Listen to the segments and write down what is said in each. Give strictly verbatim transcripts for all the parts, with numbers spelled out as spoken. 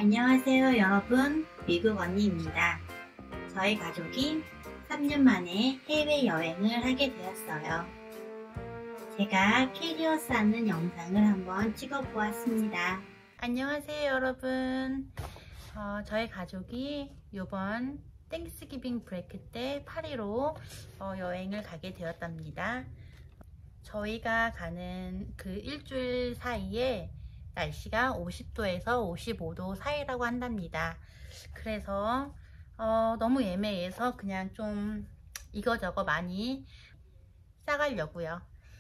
안녕하세요 여러분, 미국 언니입니다. 저희 가족이 삼 년 만에 해외여행을 하게 되었어요. 제가 캐리어 싸는 영상을 한번 찍어 보았습니다. 안녕하세요 여러분. 어, 저희 가족이 이번 땡스기빙 브레이크 때 파리로 어, 여행을 가게 되었답니다. 저희가 가는 그 일주일 사이에 날씨가 오십 도에서 오십오 도 사이라고 한답니다. 그래서 어, 너무 예매해서 그냥 좀 이거저거 많이 싸가려고요.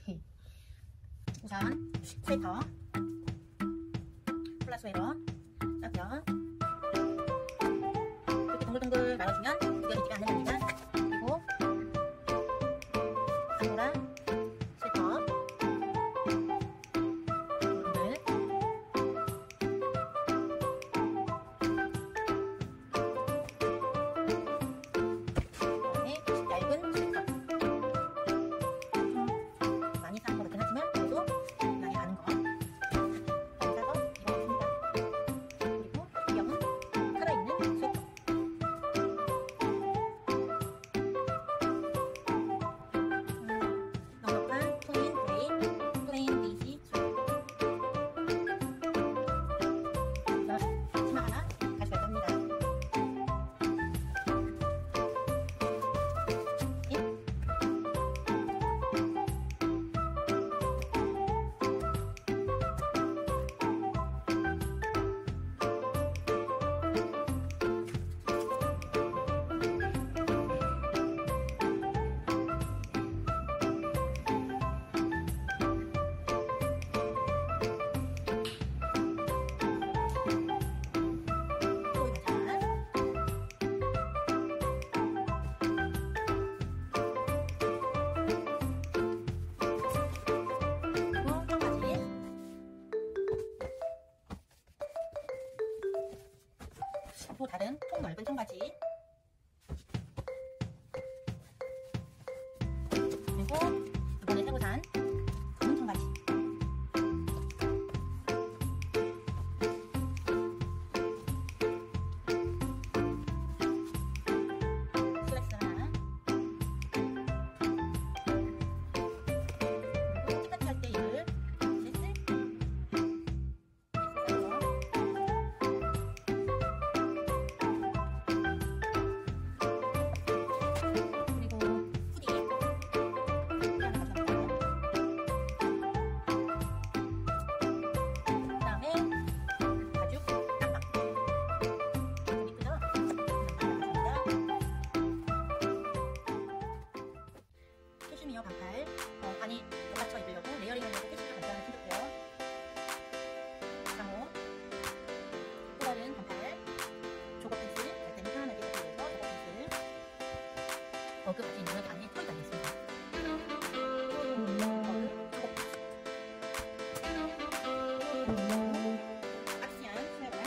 우선 스웨터, 폴라스웨터 싸고요. 이렇게 동글동글 말아주면 구겨지지가 않는답니다. 그리고 아무라 스웨터, 또 다른 통 넓은 청바지, 그리고 이번에 새로 산 검은 청바지, 슬랙스 하나, 그리고 티셔츠 할 때 입을 세트, 캐슈미어 반팔, 어, 반이 맞춰 입으려고 레이어링 하려고 캐슈미어 반팔을 신었고요. 강호, 또 다른 반팔, 조거 팬츠, 갈 때는 편안하게 입기 위해서 조거 팬츠, 버그 바지 있는 안에 털이 달렸습니다. 버그, 조거 팬츠, 악시한 수혜발,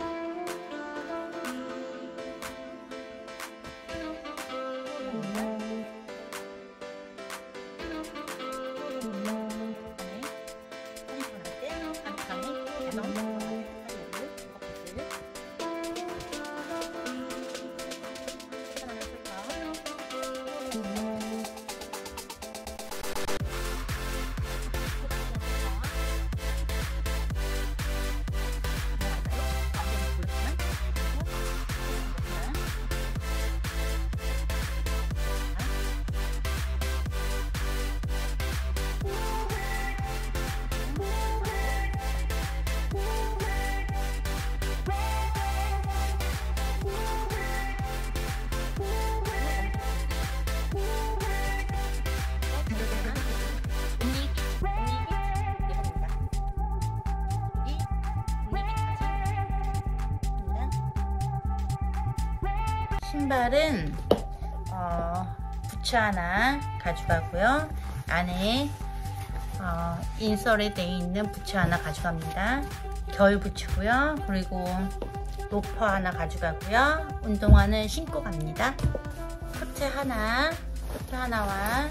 신발은 어, 부츠 하나 가져가고요. 안에 어, 인설에 되어 있는 부츠 하나 가져갑니다. 겨울 부츠고요. 그리고 로퍼 하나 가져가고요. 운동화는 신고 갑니다. 코트 하나, 코트 하나와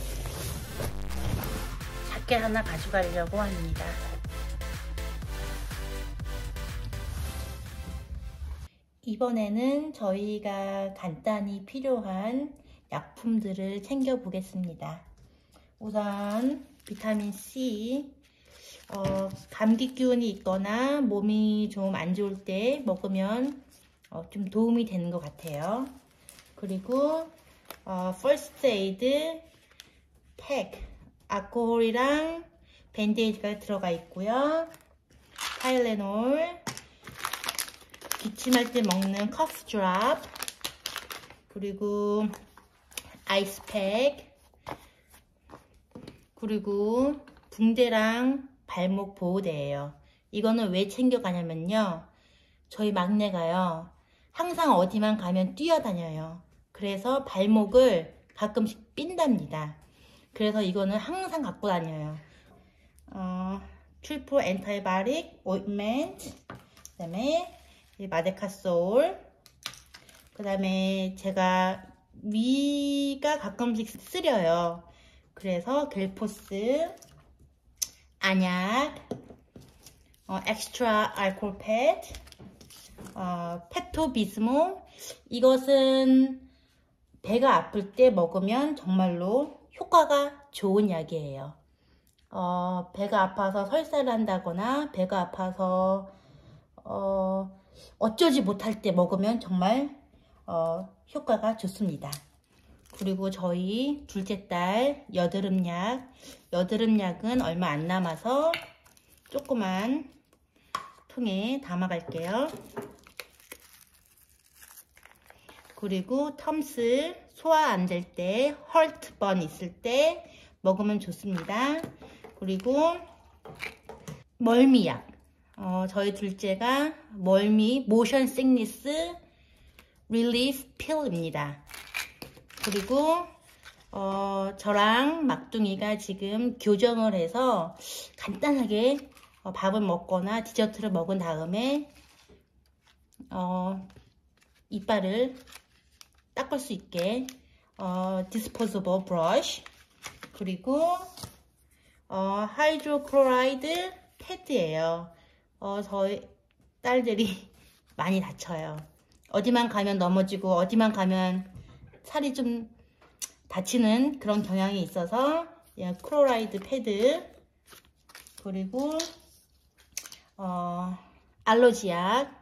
자켓 하나 가져가려고 합니다. 이번에는 저희가 간단히 필요한 약품들을 챙겨 보겠습니다. 우선 비타민C, 어, 감기 기운이 있거나 몸이 좀 안 좋을 때 먹으면 어, 좀 도움이 되는 것 같아요. 그리고 어, 퍼스트 에이드 팩, 알코올이랑 밴데이지가 들어가 있고요. 타일레놀, 기침할 때 먹는 커프 드랍, 그리고 아이스팩, 그리고 붕대랑 발목 보호대예요. 이거는 왜 챙겨가냐면요, 저희 막내가요 항상 어디만 가면 뛰어다녀요. 그래서 발목을 가끔씩 삔답니다. 그래서 이거는 항상 갖고 다녀요. 어, 트리플 엔타이바릭 오인트먼트, 그 다음에 마데카솔, 그 다음에 제가 위가 가끔씩 쓰려요. 그래서 겔포스, 안약, 어, 엑스트라 알코올 팻, 어, 페토비스모. 이것은 배가 아플 때 먹으면 정말로 효과가 좋은 약이에요. 어, 배가 아파서 설사를 한다거나 배가 아파서 어, 어쩌지 못할 때 먹으면 정말 어, 효과가 좋습니다. 그리고 저희 둘째 딸 여드름약, 여드름약은 얼마 안 남아서 조그만 통에 담아 갈게요. 그리고 텀스, 소화 안 될 때, 헐트번 있을 때 먹으면 좋습니다. 그리고 멀미약, 어, 저희 둘째가 멀미 모션 시크니스 릴리프 필입니다. 그리고 어, 저랑 막둥이가 지금 교정을 해서 간단하게 어, 밥을 먹거나 디저트를 먹은 다음에 어, 이빨을 닦을 수 있게 어, 디스포저블 브러쉬, 그리고 어, 하이드로클로라이드 패드예요. 어, 저희 딸들이 많이 다쳐요. 어디만 가면 넘어지고 어디만 가면 살이 좀 다치는 그런 경향이 있어서 클로라이드 패드, 그리고 어, 알러지약,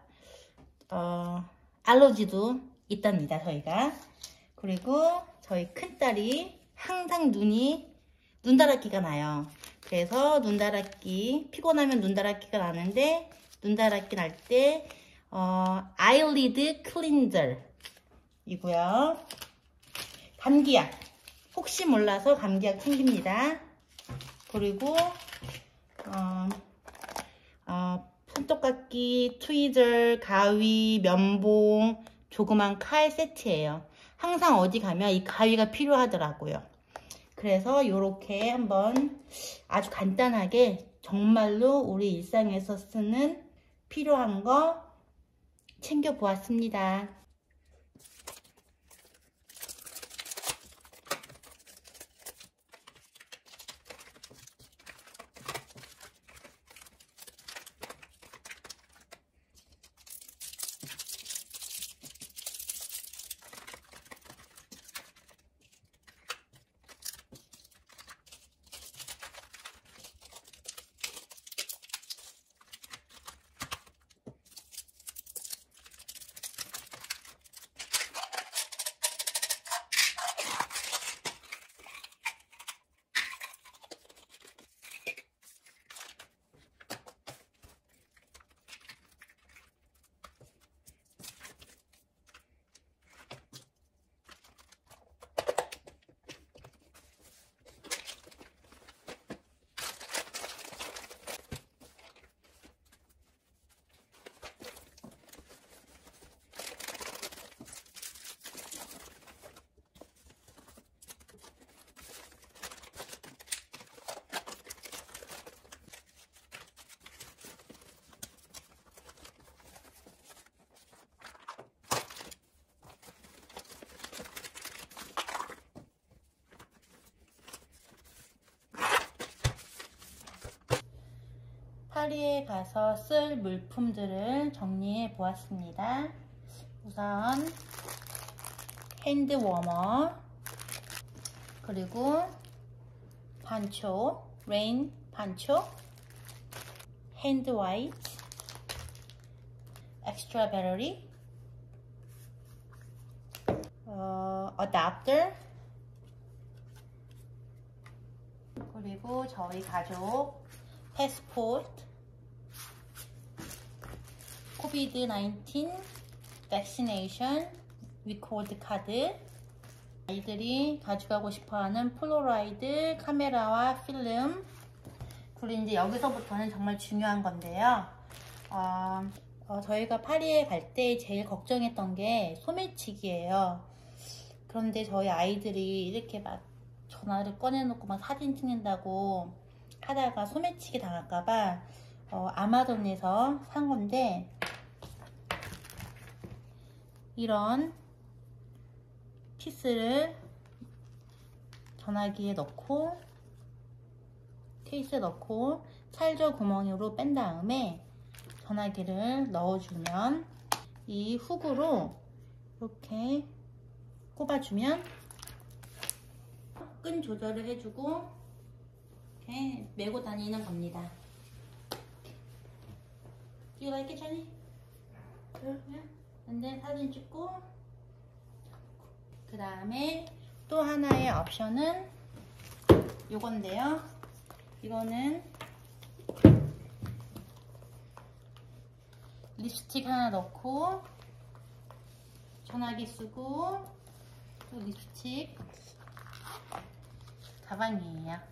어, 알러지도 있답니다, 저희가. 그리고 저희 큰딸이 항상 눈이 눈다랗기가 나요. 그래서 눈다랗기, 피곤하면 눈다랗기가 나는데, 눈다랗기 날 때 어, 아이리드 클린저 이고요. 감기약, 혹시 몰라서 감기약 챙깁니다. 그리고 어, 어, 손톱깎이, 트위저, 가위, 면봉, 조그만 칼 세트예요. 항상 어디 가면 이 가위가 필요하더라고요. 그래서 이렇게 한번 아주 간단하게 정말로 우리 일상에서 쓰는 필요한 거 챙겨 보았습니다. 파리에 가서 쓸 물품들을 정리해 보았습니다. 우선 핸드 워머, 그리고 반초, 레인 반초, 핸드 와이트, 엑스트라 배터리, 어, 어댑터, 그리고 저희 가족 패스포트, 코비드 나인틴 백시네이션 리코드 카드, 아이들이 가져가고 싶어하는 폴라로이드 카메라와 필름. 그리고 이제 여기서부터는 정말 중요한 건데요. 어, 어, 저희가 파리에 갈 때 제일 걱정했던 게 소매치기예요. 그런데 저희 아이들이 이렇게 막 전화를 꺼내놓고 막 사진 찍는다고 하다가 소매치기 당할까봐 어, 아마존에서 산 건데, 이런 피스를 전화기에 넣고 케이스에 넣고 찰저 구멍으로 뺀 다음에 전화기를 넣어주면 이 훅으로 이렇게 꼽아주면 끈 조절을 해주고 이렇게 메고 다니는 겁니다. Do you like it, Jenny? 그러면 근데 사진 찍고, 그 다음에 또 하나의 옵션은 요건데요. 이거는 립스틱 하나 넣고 전화기 쓰고 또 립스틱 가방이에요.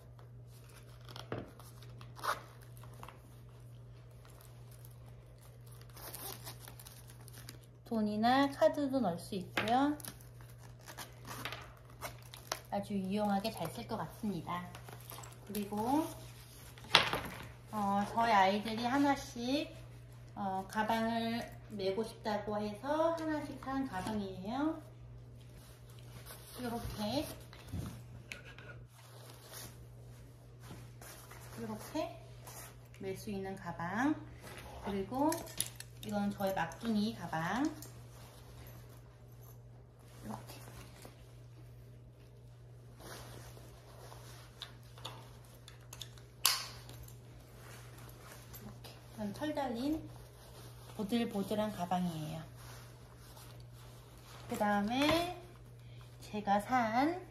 돈이나 카드도 넣을 수 있고요. 아주 유용하게 잘 쓸 것 같습니다. 그리고 어, 저희 아이들이 하나씩 어, 가방을 메고 싶다고 해서 하나씩 산 가방이에요. 이렇게 이렇게 멜 수 있는 가방. 그리고 이건 저의 막둥이 가방. 이렇게 이렇게 이건 털 달린 보들보들한 가방이에요. 그 다음에 제가 산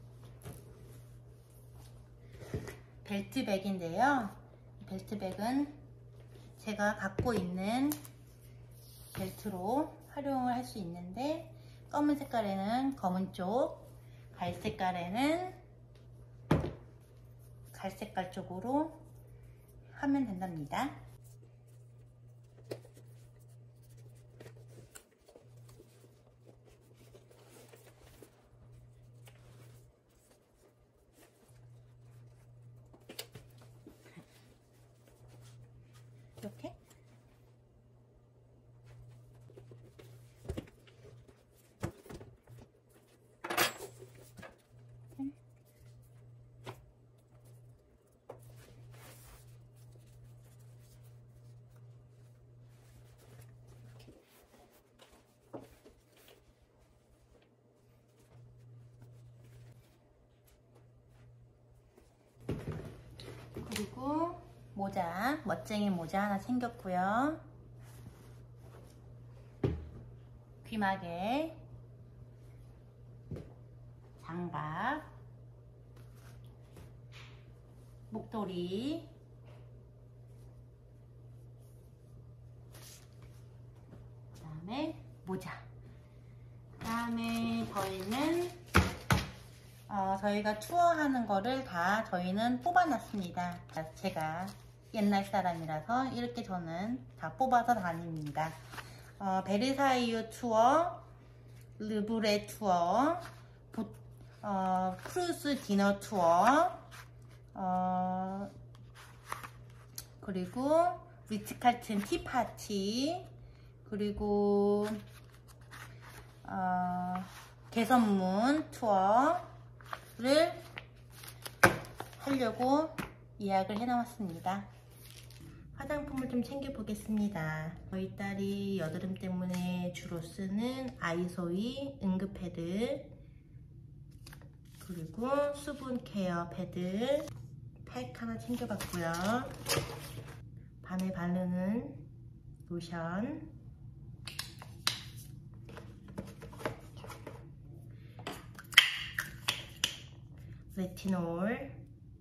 벨트백인데요. 벨트백은 제가 갖고 있는 벨트로 활용을 할 수 있는데, 검은 색깔에는 검은 쪽, 갈색 색깔에는 갈색깔 쪽으로 하면 된답니다. 이렇게 그리고 모자, 멋쟁이 모자 하나 챙겼고요. 귀마개, 장갑, 목도리, 그 다음에 모자. 그 다음에 저희는 어, 저희가 투어하는 거를 다 저희는 뽑아놨습니다. 제가 옛날 사람이라서 이렇게 저는 다 뽑아서 다닙니다. 어, 베르사유 투어, 르브레 투어, 보, 어, 크루즈 디너 투어, 어, 그리고 리츠칼튼 티파티, 그리고 어, 개선문 투어를 하려고 예약을 해 놓았습니다. 화장품을 좀 챙겨보겠습니다. 저희 딸이 여드름 때문에 주로 쓰는 아이소이 응급 패드, 그리고 수분 케어 패드 팩 하나 챙겨봤고요. 밤에 바르는 로션, 레티놀,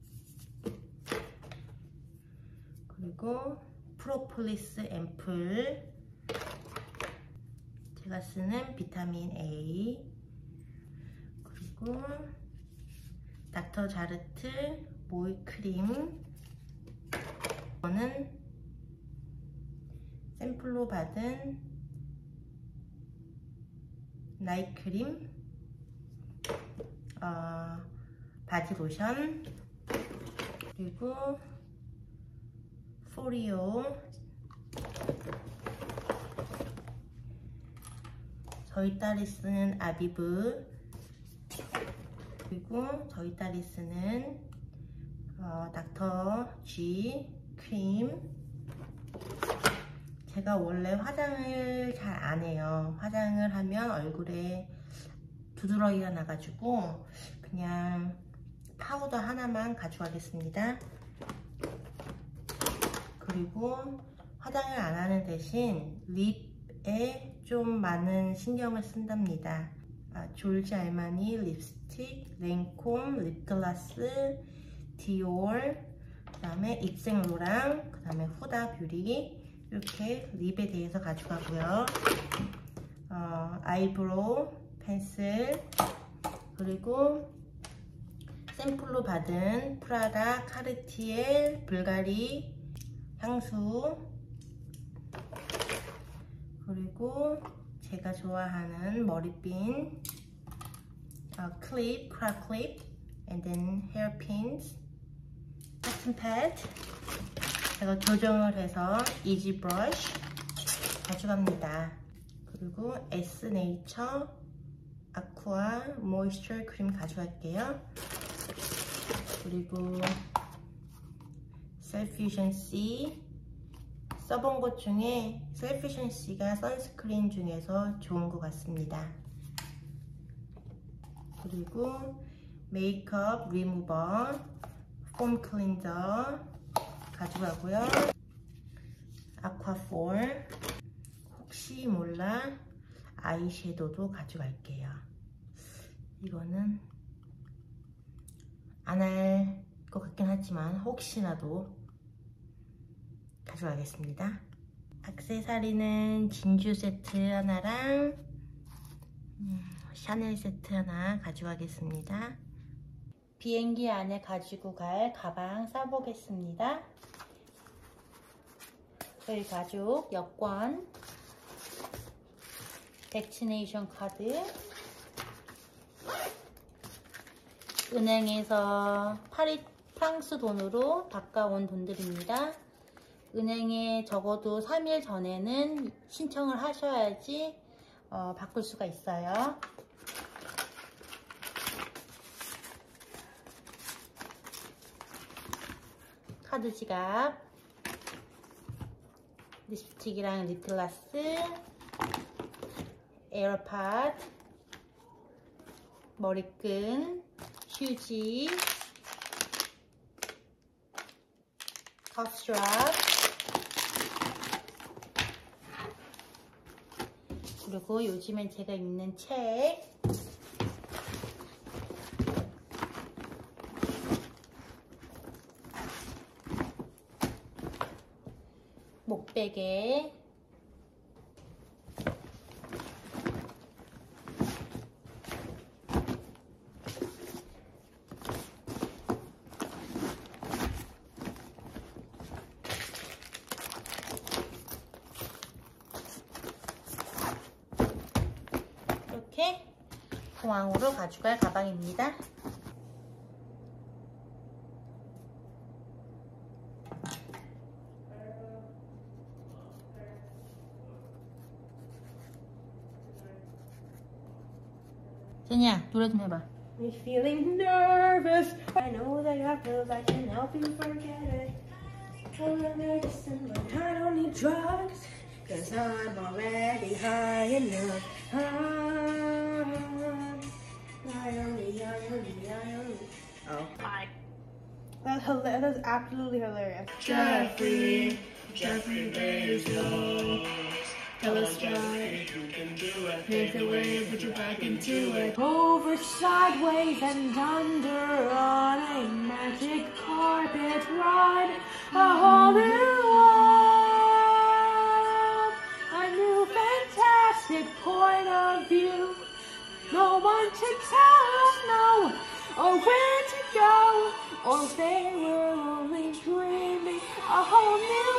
그리고 프로폴리스 앰플, 제가 쓰는 비타민 A, 그리고 닥터 자르트 모이 크림, 이거는 샘플로 받은 나이트 크림, 어, 바디 로션, 그리고 포리오, 저희 딸이 쓰는 아비브, 그리고 저희 딸이 쓰는 어, 닥터 G 크림. 제가 원래 화장을 잘 안 해요. 화장을 하면 얼굴에 두드러기가 나가지고 그냥 파우더 하나만 가져가겠습니다. 그리고 화장을 안 하는 대신 립에 좀 많은 신경을 쓴답니다. 아, 졸지 알마니 립스틱, 랭콤 립글라스, 디올, 그 다음에 입생로랑, 그 다음에 후다 뷰리, 이렇게 립에 대해서 가져가고요. 어, 아이브로우 펜슬, 그리고 샘플로 받은 프라다 카르티에 불가리 향수, 그리고 제가 좋아하는 머리핀, 어, 클립, 크라 클립, and then hairpins, 커튼 패드, 제가 조정을 해서 이지 브러쉬 가져갑니다. 그리고 에스네이처 아쿠아 모이스처 크림 가져갈게요. 그리고 셀퓨션C, 써본 것 중에 셀퓨션C가 선스크린 중에서 좋은 것 같습니다. 그리고 메이크업 리무버, 폼 클린저 가져가고요. 아쿠아폴, 혹시 몰라 아이섀도우도 가져갈게요. 이거는 안 할 것 같긴 하지만 혹시나도 가져가겠습니다. 액세서리는 진주 세트 하나랑 음, 샤넬 세트 하나 가져가겠습니다. 비행기 안에 가지고 갈 가방 싸보겠습니다. 저희 가족 여권, 백시네이션 카드, 은행에서 파리 프랑스 돈으로 바꿔온 돈들입니다. 은행에 적어도 삼 일 전에는 신청을 하셔야지 어, 바꿀 수가 있어요. 카드 지갑, 립스틱이랑 립글라스, 에어팟, 머리끈, 휴지, 커프 스트랩, 그리고 요즘엔 제가 읽는 책, 목베개, 이렇게 공항으로 가져갈 가방입니다. 제니야, 노래 좀 해봐. I'm feeling nervous. I know that your pills I can help you forget it. full of medicine, but I don't need drugs, cause I'm already high enough. I'm high only, high only, high only. Oh. Bye. That's, hila- that's absolutely hilarious. Jeffrey, Jeffrey Bezos. Tell us why you can do it. Make the wave, put your back into it. Over, sideways, and under on a magic carpet ride. A whole new world. A new fantastic point of view. No one to tell us no, or where to go, or if they were only dreaming. A whole new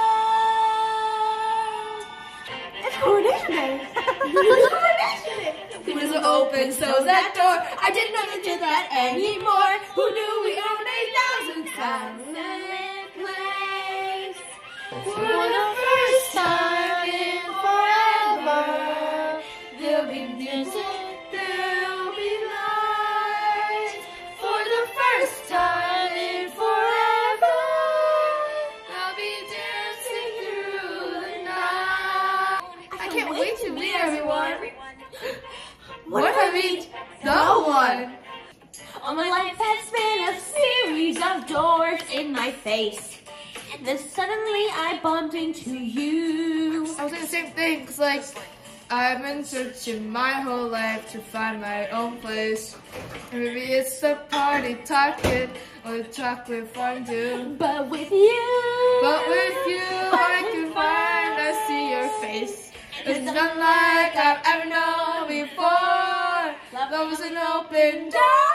world. It's Coronation Day. It's Coronation Day. Windows are open, so's that door. I didn't know you did that anymore. Who knew we owned eight thousand silent place? For the first time in forever, there'll be music, there'll be lights. For the first time in forever, I'll be dancing through the night. I can't wait to meet everyone. What if I meet no one? All my life has been a series of doors in my face. Then suddenly I bumped into you. I was saying the same thing, cause like, I've been searching my whole life to find my own place. And maybe it's the party talking or the chocolate fondue. But with you, But with you, I can finally see your face. It's not like I've ever known before. Love is an open door.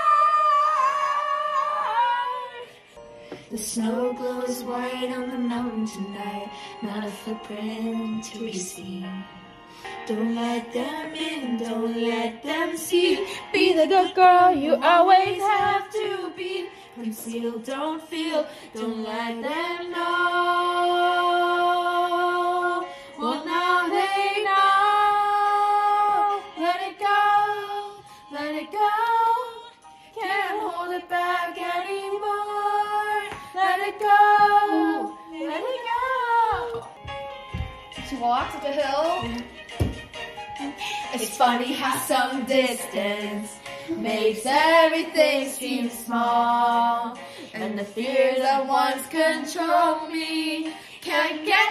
The snow glows white on the mountain tonight, not a footprint to be seen. Don't let them in, don't let them see. Be the good girl you always have to be. Conceal, don't feel, don't let them know. Well, now they know. Let it go, let it go. Can't hold it back anymore. Let it go, let it go. She walks up a hill. It's funny how some distance makes everything seem small, and the fears that once controlled me can't get